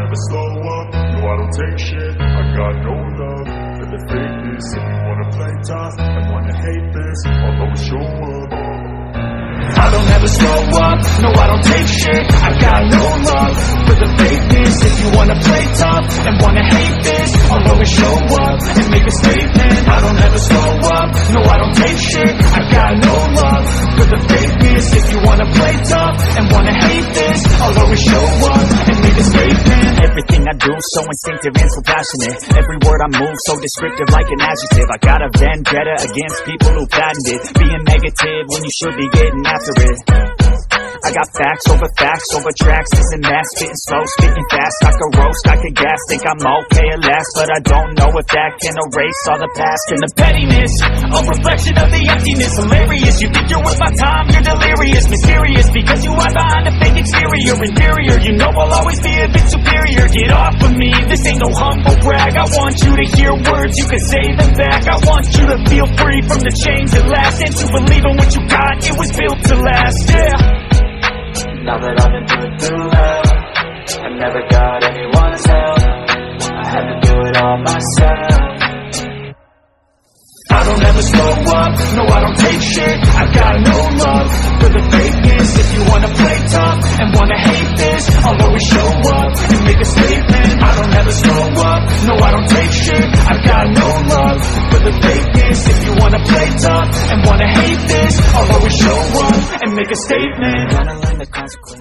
never slow up, no I don't take shit. I got no love for the fakeness. If you wanna play tough and wanna hate this, I'll always show up. I don't ever slow up, no I don't take shit. I got no love for the fakeness. If you wanna play tough and wanna hate this, I'll always show up and make a statement. I don't ever slow up, no I don't take shit. I got no love for the fakeness. If you wanna play tough and wanna hate this, I'll always show up and make a statement. Everything I do so instinctive and so passionate. Every word I move so descriptive like an adjective. I got a vendetta against people who patented being negative when you should be getting after it. I got facts over tracks, this and that, spitting slow, spitting fast. I could roast, I could gas, think I'm okay at last, but I don't know if that can erase all the past. And the pettiness, a reflection of the emptiness. Hilarious, you think you're worth my time, you're delirious. Mysterious, because you hide behind a fake exterior. Inferior, you know I'll always be a bit superior. Get off of me, this ain't no humble brag. I want you to hear words, you can say them back. I want you to feel free from the chains that last, and to believe in what you got, it was built to last, yeah. Now that I've been through hell, I never got anyone's help. I had to do it all myself. I don't ever slow up, no I don't take shit. I got no love for the fakeness. If you wanna play tough and wanna hate this, I'll always show up and make a statement. I don't ever slow up, no I don't take shit. I got no love for the fakeness. If you wanna play tough and wanna hate this, I'll always show up and make a statement. Gonna learn the consequences.